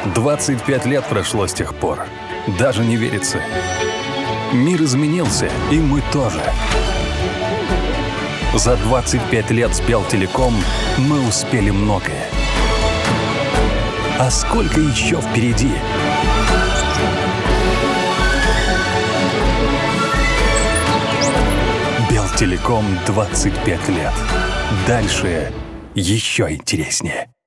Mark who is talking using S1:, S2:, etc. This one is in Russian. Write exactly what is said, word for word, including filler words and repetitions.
S1: двадцать пять лет прошло с тех пор. Даже не верится. Мир изменился, и мы тоже. За двадцать пять лет с Белтелеком мы успели многое. А сколько еще впереди? Белтелеком двадцать пять лет. Дальше еще интереснее.